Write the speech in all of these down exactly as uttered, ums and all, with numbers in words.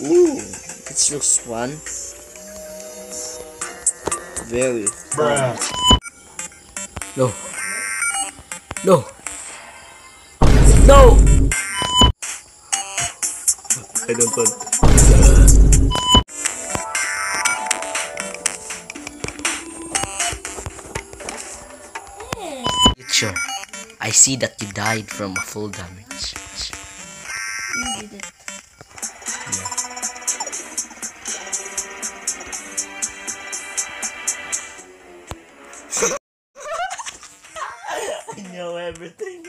Ooh, this looks fun. Very fun. No. No. No! I don't want. Future, I see that you died from a full damage. You did it. Yeah. I know everything.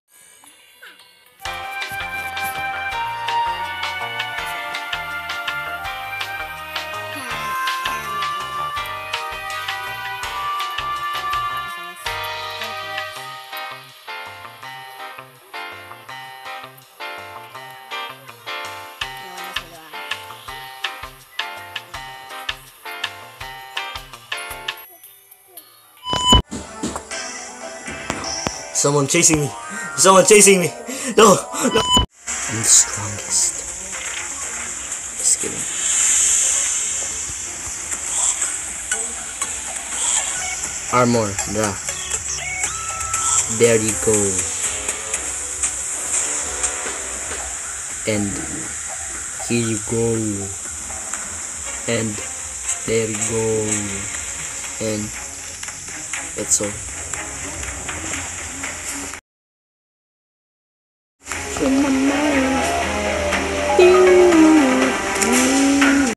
Someone chasing me. Someone chasing me. No, no. I'm the strongest. Just kidding. Armor, blah. There you go. And here you go. And there you go. And that's all.